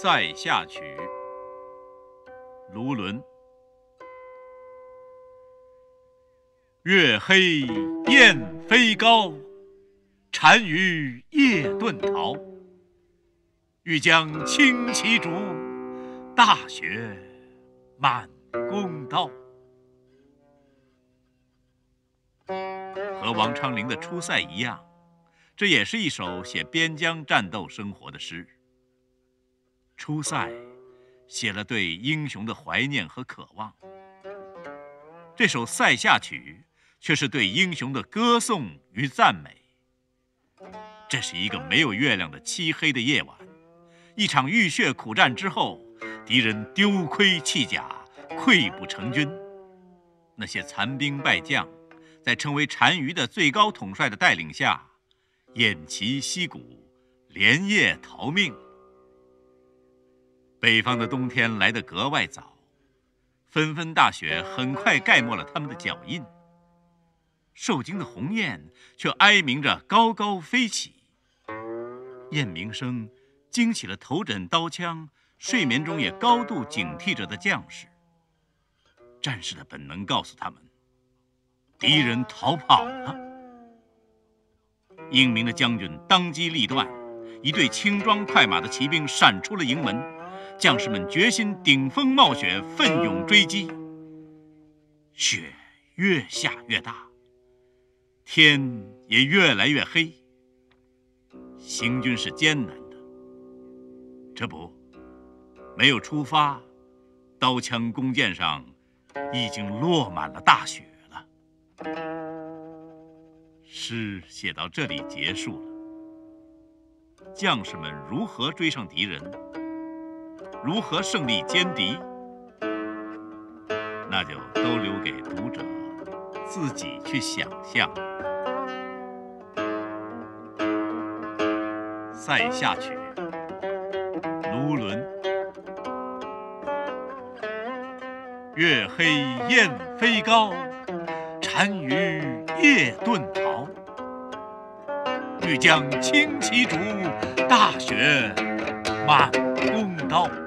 塞下曲》，卢纶。月黑雁飞高，单于夜遁逃。欲将轻骑逐，大雪满弓刀。和王昌龄的《出塞》一样，这也是一首写边疆战斗生活的诗。《出塞》写了对英雄的怀念和渴望，这首《塞下曲》却是对英雄的歌颂与赞美。这是一个没有月亮的漆黑的夜晚，一场浴血苦战之后，敌人丢盔弃甲，溃不成军。那些残兵败将，在成为单于的最高统帅的带领下，偃旗息鼓，连夜逃命。北方的冬天来得格外早，纷纷大雪很快盖没了他们的脚印。受惊的鸿雁却哀鸣着高高飞起，雁鸣声惊起了头枕刀枪、睡眠中也高度警惕着的将士。战士的本能告诉他们，敌人逃跑了。英明的将军当机立断，一队轻装快马的骑兵闪出了营门，将士们决心顶风冒雪，奋勇追击。雪越下越大，天也越来越黑，行军是艰难的。这不，没有出发，刀枪弓箭上已经落满了大雪了。诗写到这里结束了。将士们如何追上敌人，如何胜利歼敌，那就都留给读者自己去想象。《塞下曲》，卢纶。月黑雁飞高，单于夜遁逃。欲将轻骑逐，大雪满弓刀。